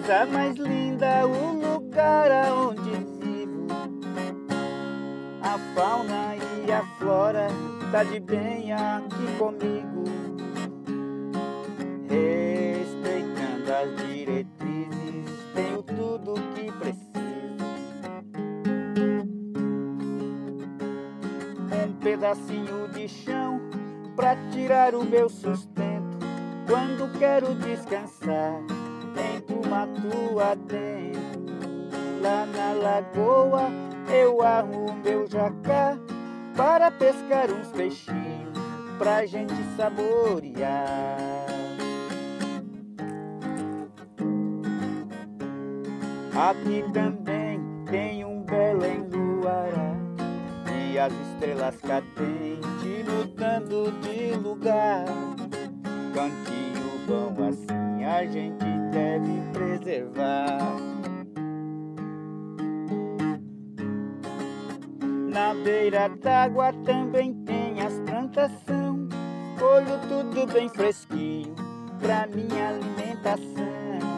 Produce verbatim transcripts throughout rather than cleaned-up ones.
Coisa mais linda, o lugar aonde vivo. A fauna e a flora tá de bem aqui comigo, respeitando as diretrizes, tenho tudo que preciso. Um pedacinho de chão pra tirar o meu sustento quando quero descansar. Entro mato adentro, lá na lagoa eu arrumo meu jacá para pescar uns peixinhos pra gente saborear. Aqui também tem um Belém do Ará e as estrelas cadentes mudando de lugar. Cantinho bom assim a gente deve preservar. Na beira d'água também tem as plantação, colho tudo bem fresquinho pra minha alimentação.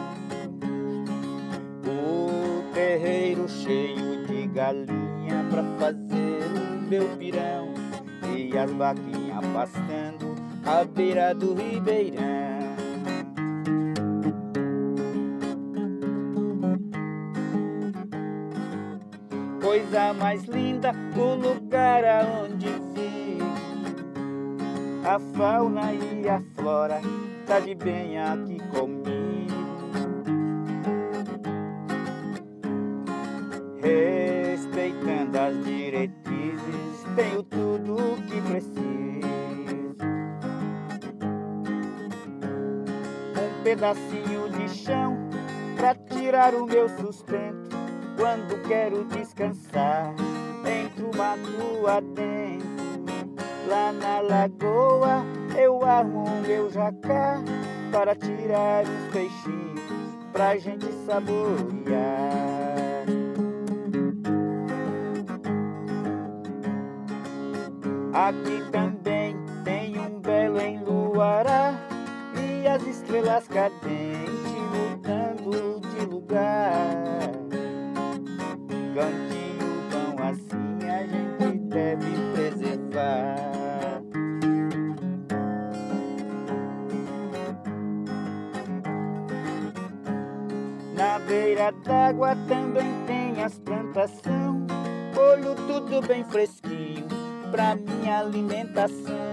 O terreiro cheio de galinha pra fazer o meu pirão e as vaquinhas pastando à beira do ribeirão. Coisa mais linda, o lugar aonde vivo. A fauna e a flora tá de bem aqui comigo, respeitando as diretrizes, tenho tudo o que preciso. Um pedacinho de chão pra tirar o meu sustento quando quero descansar. Entro mato adentro, lá na lagoa eu arrumo meu jacá para tirar os peixinhos pra gente saborear. Aqui também tem um Belém do Ará e as estrelas cadentes mudando de lugar. Cantinho bom assim a gente deve preservar. Na beira d'água também tem as plantação, colho tudo bem fresquinho pra minha alimentação.